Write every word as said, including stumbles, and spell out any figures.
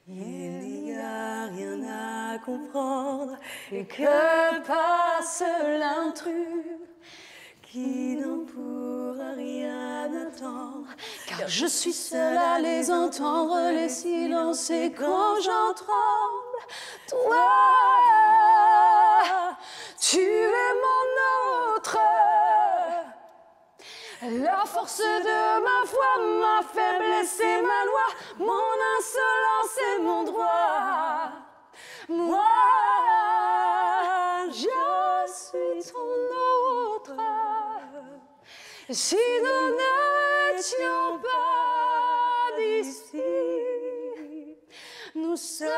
Il n'y a rien à comprendre et que passe l'intrus qui n'en pourra rien attendre, car je suis seule à les entendre, les silences, et quand j'en tremble, toi, tu es mon autre. La force de ma foi, ma faiblesse et ma loi, mon insolence et mon droit. Moi, je suis ton autre. Si nous n'étions pas d'ici, nous serions